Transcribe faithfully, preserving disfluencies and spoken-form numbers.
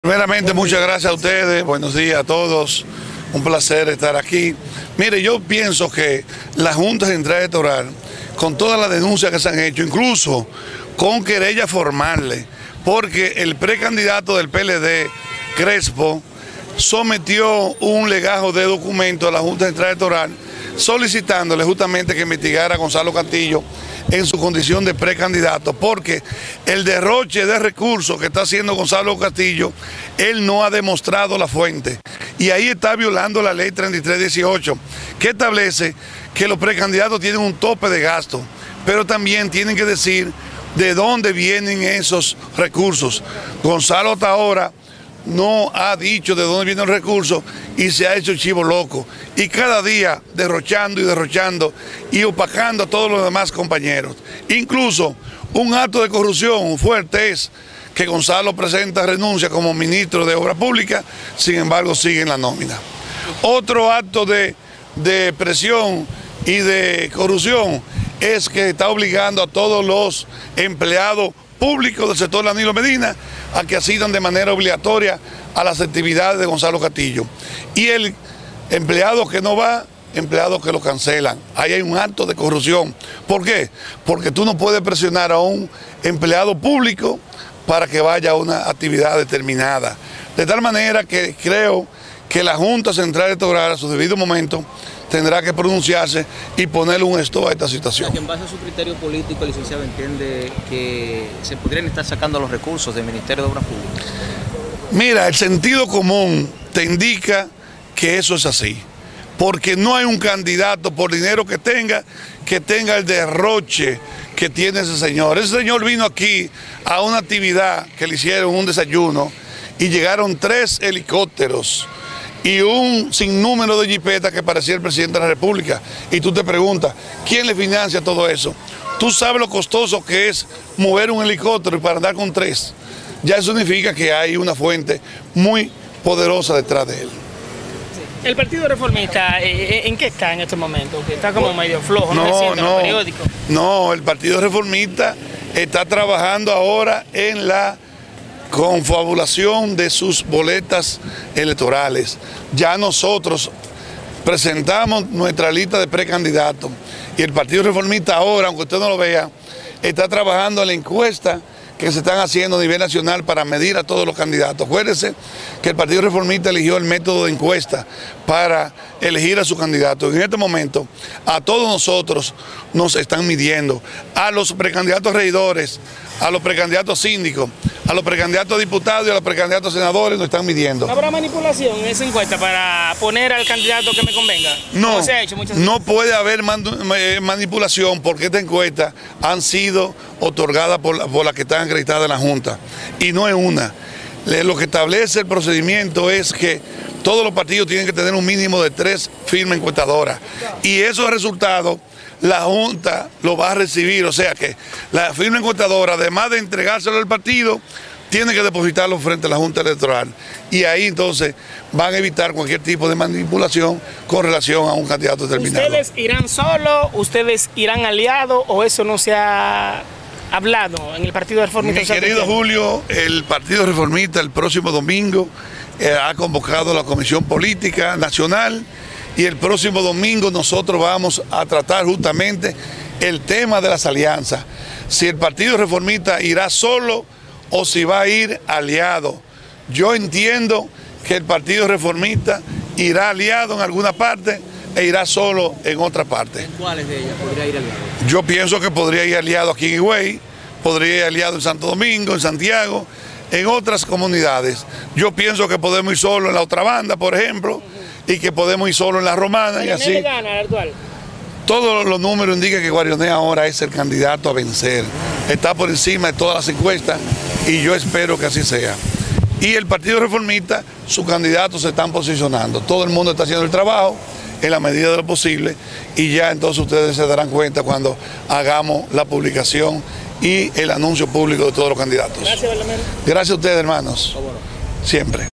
Primeramente, muchas gracias a ustedes, buenos días a todos, un placer estar aquí. Mire, yo pienso que la Junta Central Electoral, con todas las denuncias que se han hecho, incluso con querellas formales, porque el precandidato del P L D, Crespo, sometió un legajo de documentos a la Junta Central Electoral solicitándole justamente que investigara a Gonzalo Castillo en su condición de precandidato, porque el derroche de recursos que está haciendo Gonzalo Castillo, él no ha demostrado la fuente. Y ahí está violando la ley treinta y tres dieciocho, que establece que los precandidatos tienen un tope de gasto, pero también tienen que decir de dónde vienen esos recursos. Gonzalo hasta ahora no ha dicho de dónde vienen los recursos y se ha hecho chivo loco. Y cada día derrochando y derrochando y opacando a todos los demás compañeros. Incluso un acto de corrupción fuerte es que Gonzalo presenta renuncia como ministro de Obras Públicas, sin embargo sigue en la nómina. Otro acto de, de presión y de corrupción es que está obligando a todos los empleados públicos del sector Danilo Medina a que asidan de manera obligatoria a las actividades de Gonzalo Castillo. Y el empleado que no va, empleados que lo cancelan. Ahí hay un acto de corrupción. ¿Por qué? Porque tú no puedes presionar a un empleado público para que vaya a una actividad determinada. De tal manera que creo que la Junta Central Electoral a su debido momento tendrá que pronunciarse y ponerle un stop a esta situación. O sea, que en base a su criterio político, el licenciado entiende que se podrían estar sacando los recursos del Ministerio de Obras Públicas. Mira, el sentido común te indica que eso es así, porque no hay un candidato por dinero que tenga, que tenga el derroche que tiene ese señor. Ese señor vino aquí a una actividad que le hicieron un desayuno y llegaron tres helicópteros y un sinnúmero de jipetas que parecía el presidente de la República. Y tú te preguntas, ¿quién le financia todo eso? Tú sabes lo costoso que es mover un helicóptero y para andar con tres. Ya eso significa que hay una fuente muy poderosa detrás de él. El Partido Reformista, ¿en qué está en este momento? Que está como medio flojo, no, no, no, en periódico. No, el Partido Reformista está trabajando ahora en la confabulación de sus boletas electorales. Ya nosotros presentamos nuestra lista de precandidatos y el Partido Reformista ahora, aunque usted no lo vea, está trabajando en la encuesta que se están haciendo a nivel nacional para medir a todos los candidatos. Acuérdense que el Partido Reformista eligió el método de encuesta para elegir a su candidato. En este momento, a todos nosotros nos están midiendo, a los precandidatos regidores, a los precandidatos síndicos, a los precandidatos a diputados y a los precandidatos a senadores nos están midiendo. ¿No habrá manipulación en esa encuesta para poner al candidato que me convenga? No, se ha hecho muchas no puede haber man, manipulación porque estas encuestas han sido otorgadas por, por las que están acreditadas en la Junta. Y no es una. Lo que establece el procedimiento es que todos los partidos tienen que tener un mínimo de tres firmas encuestadoras. Y esos resultados la Junta lo va a recibir, o sea que la firma encuestadora, además de entregárselo al partido, tiene que depositarlo frente a la Junta Electoral. Y ahí entonces van a evitar cualquier tipo de manipulación con relación a un candidato determinado. ¿Ustedes irán solos? ¿Ustedes irán aliados? ¿O eso no se ha hablado en el Partido Reformista? Mi querido Julio, el Partido Reformista el próximo domingo eh, ha convocado a la Comisión Política Nacional y el próximo domingo nosotros vamos a tratar justamente el tema de las alianzas. Si el Partido Reformista irá solo o si va a ir aliado. Yo entiendo que el Partido Reformista irá aliado en alguna parte e irá solo en otra parte. ¿En cuáles de ellas podría ir aliado? Yo pienso que podría ir aliado aquí en Higüey, podría ir aliado en Santo Domingo, en Santiago, en otras comunidades. Yo pienso que podemos ir solo en la otra banda, por ejemplo, y que podemos ir solo en la Romana y así. Gana, actual. Todos los números indican que Guarionea ahora es el candidato a vencer. Está por encima de todas las encuestas y yo espero que así sea. Y el Partido Reformista, sus candidatos se están posicionando. Todo el mundo está haciendo el trabajo en la medida de lo posible y ya entonces ustedes se darán cuenta cuando hagamos la publicación y el anuncio público de todos los candidatos. Gracias, Berlamero. Gracias a ustedes, hermanos. Siempre.